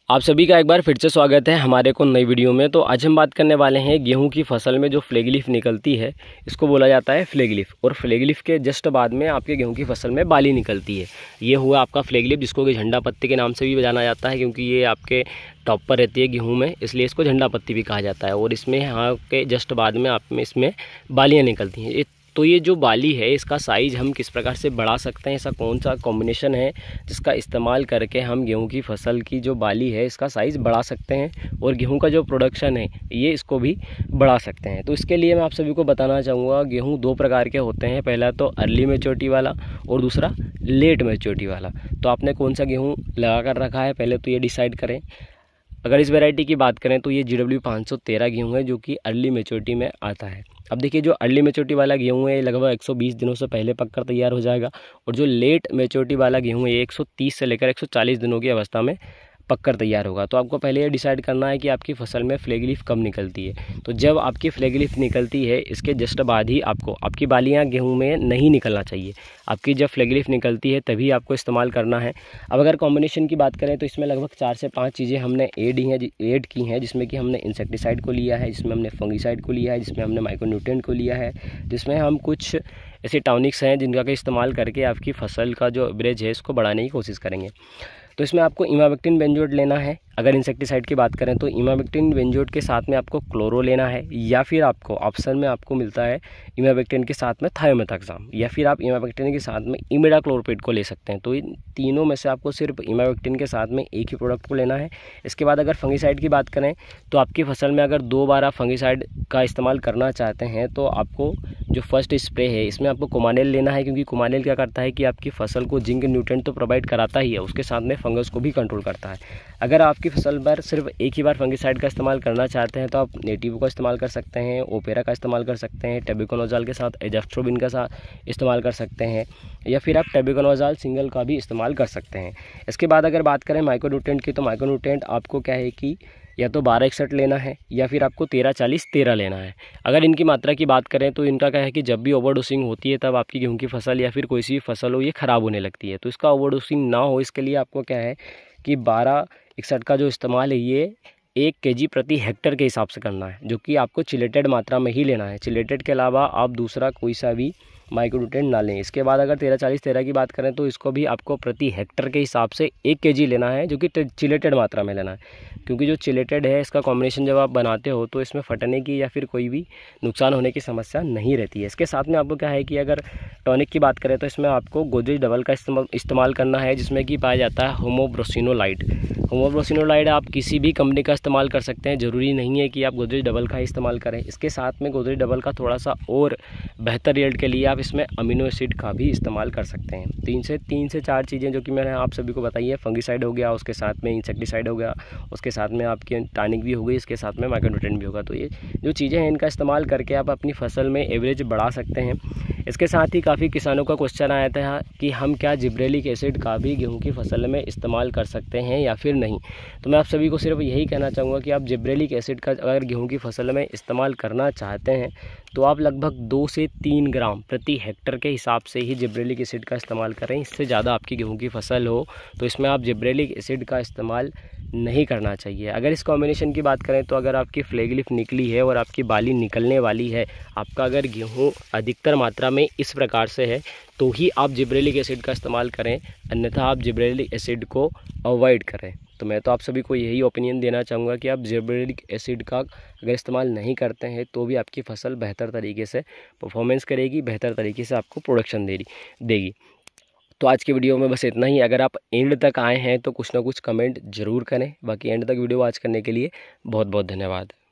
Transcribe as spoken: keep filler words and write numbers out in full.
आप सभी का एक बार फिर से स्वागत है हमारे को नई वीडियो में। तो आज हम बात करने वाले हैं गेहूं की फसल में जो फ्लैग लीफ निकलती है, इसको बोला जाता है फ्लैग लीफ। और फ्लैग लीफ के जस्ट बाद में आपके गेहूं की फसल में बाली निकलती है। ये हुआ आपका फ्लैग लीफ, जिसको कि झंडा पत्ती के नाम से भी जाना जाता है, क्योंकि ये आपके टॉप पर रहती है गेहूँ में, इसलिए इसको झंडा पत्ती भी कहा जाता है। और इसमें यहाँ के जस्ट बाद में आप में इसमें बालियाँ निकलती हैं। तो ये जो बाली है, इसका साइज़ हम किस प्रकार से बढ़ा सकते हैं, ऐसा कौन सा कॉम्बिनेशन है जिसका इस्तेमाल करके हम गेहूं की फसल की जो बाली है इसका साइज़ बढ़ा सकते हैं और गेहूं का जो प्रोडक्शन है ये इसको भी बढ़ा सकते हैं। तो इसके लिए मैं आप सभी को बताना चाहूँगा, गेहूं दो प्रकार के होते हैं। पहला तो अर्ली मैच्योरिटी वाला और दूसरा लेट मैच्योरिटी वाला। तो आपने कौन सा गेहूँ लगा कर रखा है, पहले तो ये डिसाइड करें। अगर इस वैरायटी की बात करें तो ये जी डब्ल्यू पाँच सौ तेरह गेहूँ है, जो कि अर्ली मैच्योरिटी में आता है। अब देखिए, जो अर्ली मैच्योरिटी वाला गेहूँ है लगभग एक सौ बीस दिनों से पहले पककर तैयार हो जाएगा, और जो लेट मैच्योरिटी वाला गेहूँ है ये एक सौ तीस से लेकर एक सौ चालीस दिनों की अवस्था में पककर तैयार होगा। तो आपको पहले ये डिसाइड करना है कि आपकी फसल में फ्लैग लीफ कब निकलती है। तो जब आपकी फ्लैग लीफ निकलती है, इसके जस्ट बाद ही आपको आपकी बालियाँ गेहूं में नहीं निकलना चाहिए। आपकी जब फ्लैग लीफ निकलती है तभी आपको इस्तेमाल करना है। अब अगर कॉम्बिनेशन की बात करें तो इसमें लगभग चार से पाँच चीज़ें हमने ऐड ही हैं ऐड की हैं, जिसमें कि हमने इंसेक्टिसाइड को लिया है, जिसमें हमने फंगिसाइड को लिया है, जिसमें हमने माइक्रोन्यूट्रिएंट को लिया है, जिसमें हम कुछ ऐसे टॉनिक्स हैं जिनका का इस्तेमाल करके आपकी फसल का जो एवरेज है इसको बढ़ाने की कोशिश करेंगे। तो इसमें आपको इमामेक्टिन बेंजोएट लेना है। अगर इंसेक्टिसाइड की बात करें तो इमामेक्टिन बेंजोएट के साथ में आपको क्लोरो लेना है, या फिर आपको ऑप्शन में आपको मिलता है इमामेक्टिन के साथ में थायोमेथाक्साम, या फिर आप इमामेक्टिन के साथ में इमिडाक्लोरपिड को ले सकते हैं। तो इन तीनों में से आपको सिर्फ इमामेक्टिन के साथ में एक ही प्रोडक्ट को लेना है। इसके बाद अगर फंगिसाइड की बात करें तो आपकी फसल में अगर दो बार आप फंगिसाइड का इस्तेमाल करना चाहते हैं तो आपको जो फर्स्ट स्प्रे है इसमें आपको कुमानेल लेना है, क्योंकि कुमानेल क्या करता है कि आपकी फसल को जिंक न्यूट्रिएंट तो प्रोवाइड कराता ही है, उसके साथ में फंगस को भी कंट्रोल करता है। अगर आपकी फसल पर सिर्फ एक ही बार फंगिसाइड का इस्तेमाल करना चाहते हैं तो आप नेटिव का इस्तेमाल कर सकते हैं, ओपेरा का इस्तेमाल कर सकते हैं, टेबुकोनोजोल के साथ एजास्ट्रोबिन का साथ इस्तेमाल कर सकते हैं, या फिर आप टेबुकोनोजोल सिंगल का भी इस्तेमाल कर सकते हैं। इसके बाद अगर बात करें माइक्रोन्यूट्रिएंट की, तो माइक्रोन्यूट्रिएंट आपको क्या है कि या तो बारह इकसठ लेना है, या फिर आपको तेरह चालीस तेरह लेना है। अगर इनकी मात्रा की बात करें तो इनका क्या है कि जब भी ओवरडोसिंग होती है तब आपकी गेहूं की फसल या फिर कोई सी फसल हो ये ख़राब होने लगती है। तो इसका ओवरडोसिंग ना हो, इसके लिए आपको क्या है कि बारह इकसठ का जो इस्तेमाल है ये एक केजी प्रति हेक्टर के हिसाब से करना है, जो कि आपको चिलेटेड मात्रा में ही लेना है। चिलेटेड के अलावा आप दूसरा कोई सा भी माइक्रोन्यूट्रिएंट ना लें। इसके बाद अगर तेरह चालीस तेरह की बात करें तो इसको भी आपको प्रति हेक्टर के हिसाब से एक केजी लेना है, जो कि चिलेटेड मात्रा में लेना है, क्योंकि जो चिलेटेड है इसका कॉम्बिनेशन जब आप बनाते हो तो इसमें फटने की या फिर कोई भी नुकसान होने की समस्या नहीं रहती है। इसके साथ में आपको क्या है कि अगर टॉनिक की बात करें तो इसमें आपको गोदरेज डबल का इस्तेमाल करना है, जिसमें कि पाया जाता है होमोब्रोसिनोलाइड। होमोब्रोसिनोलाइड आप किसी भी कंपनी का इस्तेमाल कर सकते हैं, ज़रूरी नहीं है कि आप गोदरेज डबल का ही इस्तेमाल करें। इसके साथ में गोदरेज डबल का थोड़ा सा और बेहतर रिजल्ट के लिए आप इसमें अमीनो एसिड का भी इस्तेमाल कर सकते हैं। तीन से तीन से चार चीज़ें जो कि मैंने आप सभी को बताई है, फंगिसाइड हो गया, उसके साथ में इंसेक्टिसाइड हो गया, उसके साथ में आपकी टॉनिक भी हो गई, इसके साथ में माइक्रोन्यूट्रिएंट भी होगा। तो ये जो चीज़ें हैं इनका इस्तेमाल करके आप अपनी फसल में एवरेज बढ़ा सकते हैं। इसके साथ ही काफ़ी किसानों का क्वेश्चन आया था कि हम क्या जिब्रेलिक एसिड का भी गेहूं की फसल में इस्तेमाल कर सकते हैं या फिर नहीं। तो मैं आप सभी को सिर्फ यही कहना चाहूँगा कि आप जिब्रेलिक एसिड का अगर गेहूं की फसल में इस्तेमाल करना चाहते हैं तो आप लगभग दो से तीन ग्राम प्रति हेक्टर के हिसाब से ही जिब्रेलिक एसिड का इस्तेमाल करें। इससे ज़्यादा आपकी गेहूं की फसल हो तो इसमें आप जिब्रेलिक एसिड का इस्तेमाल नहीं करना चाहिए। अगर इस कॉम्बिनेशन की बात करें तो अगर आपकी फ्लैग लीफ निकली है और आपकी बाली निकलने वाली है, आपका अगर गेहूं अधिकतर मात्रा में इस प्रकार से है, तो ही आप जिब्रेलिक एसिड का इस्तेमाल करें, अन्यथा आप जिब्रेलिक एसिड को अवॉइड करें। तो मैं तो आप सभी को यही ओपिनियन देना चाहूँगा कि आप जिब्रेलिक एसिड का अगर इस्तेमाल नहीं करते हैं तो भी आपकी फसल बेहतर तरीके से परफॉर्मेंस करेगी, बेहतर तरीके से आपको प्रोडक्शन दे देगी। तो आज के वीडियो में बस इतना ही। अगर आप एंड तक आए हैं तो कुछ ना कुछ कमेंट ज़रूर करें। बाकी एंड तक वीडियो वॉच करने के लिए बहुत बहुत धन्यवाद।